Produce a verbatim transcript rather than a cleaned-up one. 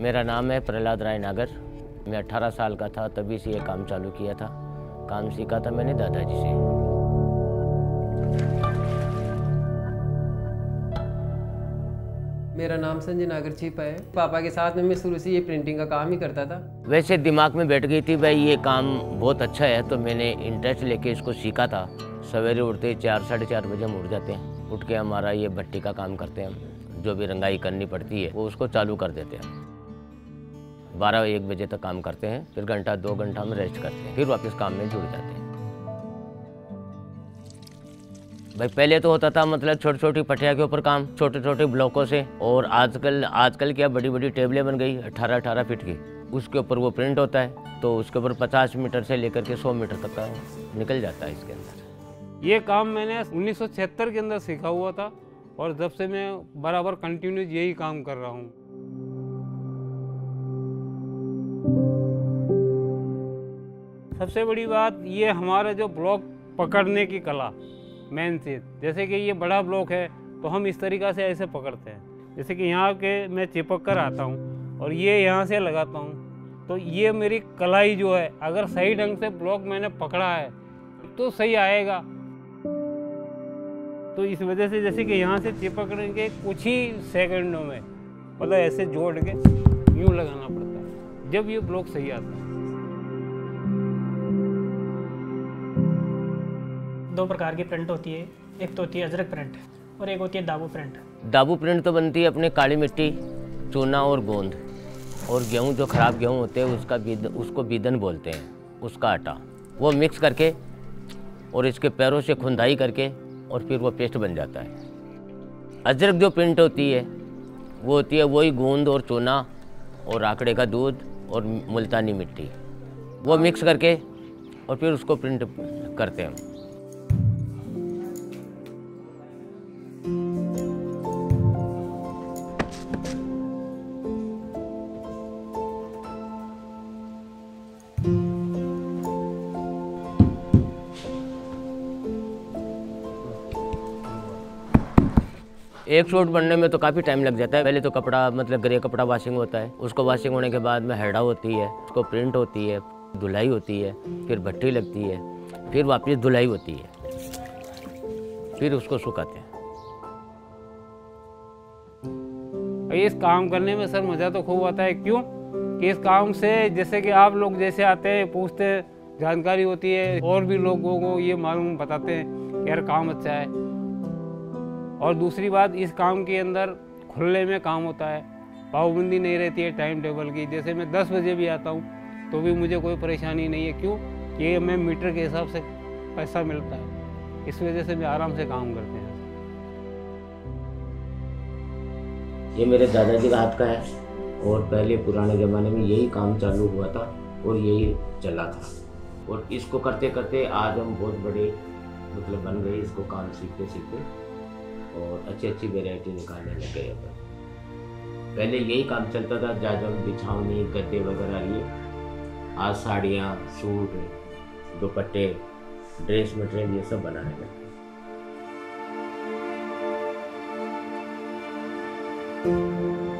मेरा नाम है प्रहलाद राय नागर। मैं अठारह साल का था तभी से ये काम चालू किया था। काम सीखा था मैंने दादाजी से। मेरा नाम संजय नागर छिपा है। पापा के साथ में मैं शुरू से ये प्रिंटिंग का काम ही करता था। वैसे दिमाग में बैठ गई थी भाई ये काम बहुत अच्छा है, तो मैंने इंटरेस्ट लेके इसको सीखा था। सवेरे उठते चार साढ़े चार बजे हम उठ जाते हैं। उठ के हमारा ये भट्टी का काम करते हैं हम, जो भी रंगाई करनी पड़ती है वो उसको चालू कर देते हैं। बारह एक बजे तक काम करते हैं, फिर घंटा दो घंटा में रेस्ट करते हैं, फिर वापस काम में जुड़ जाते हैं। भाई पहले तो होता था मतलब छोटी छोटी पटिया के ऊपर काम, छोटे छोटे ब्लॉकों से, और आजकल आजकल क्या बड़ी बड़ी टेबलें बन गई अठारह अठारह फीट की, उसके ऊपर वो प्रिंट होता है, तो उसके ऊपर पचास मीटर से लेकर के सौ मीटर तक का निकल जाता है इसके अंदर। ये काम मैंने उन्नीस सौ छिहत्तर के अंदर सीखा हुआ था और जब से मैं बराबर कंटिन्यूस यही काम कर रहा हूँ। सबसे बड़ी बात ये हमारा जो ब्लॉक पकड़ने की कला मेन चीज़, जैसे कि ये बड़ा ब्लॉक है तो हम इस तरीक़ा से ऐसे पकड़ते हैं, जैसे कि यहाँ के मैं चिपक कर आता हूँ और ये यहाँ से लगाता हूँ, तो ये मेरी कलाई जो है अगर सही ढंग से ब्लॉक मैंने पकड़ा है तो सही आएगा। तो इस वजह से जैसे कि यहाँ से चिपकने के कुछ ही सेकंडों में मतलब ऐसे जोड़ के यूँ लगाना पड़ता है, जब ये ब्लॉक सही आता है। दो प्रकार की प्रिंट होती है, एक तो होती है अजरक प्रिंट और एक होती है दाबू प्रिंट। दाबू प्रिंट तो बनती है अपने काली मिट्टी, चूना और गोंद और गेहूं, जो ख़राब गेहूं होते हैं उसका बीद उसको बीदन बोलते हैं, उसका आटा, वो मिक्स करके और इसके पैरों से खुंदाई करके और फिर वो पेस्ट बन जाता है। अजरक जो प्रिंट होती है वो होती है वही गोंद और चूना और आकड़े का दूध और मुल्तानी मिट्टी, वो मिक्स करके और फिर उसको प्रिंट करते हैं। एक सूट बनने में तो काफ़ी टाइम लग जाता है। पहले तो कपड़ा मतलब ग्रे कपड़ा वॉशिंग होता है, उसको वॉशिंग होने के बाद में हेड़ा होती है, उसको प्रिंट होती है, धुलाई होती है, फिर भट्टी लगती है, फिर वापस धुलाई होती है, फिर उसको सुखाते हैं। इस काम करने में सर मज़ा तो खूब आता है। क्यों कि इस काम से जैसे कि आप लोग जैसे आते हैं पूछते हैं, जानकारी होती है, और भी लोगों को ये मालूम बताते हैं कि यार काम अच्छा है। और दूसरी बात, इस काम के अंदर खुले में काम होता है, पाबंदी नहीं रहती है टाइम टेबल की। जैसे मैं दस बजे भी आता हूँ तो भी मुझे कोई परेशानी नहीं है। क्यों कि मैं मीटर के हिसाब से पैसा मिलता है, इस वजह से मैं आराम से काम करते हैं। ये मेरे दादाजी का हाथ का है और पहले पुराने ज़माने में यही काम चालू हुआ था और यही चला था, और इसको करते करते आज हम बहुत बड़े मतलब बन गए इसको काम सीखते सीखते, और अच्छी अच्छी वैरायटी निकालने लग गए अपन। पहले यही काम चलता था, जाजम, बिछावनी, गद्दे वगैरह लिए। आज साड़ियाँ, सूट, दुपट्टे, ड्रेस मटेरियल ये सब बनाने लगे। Thank you.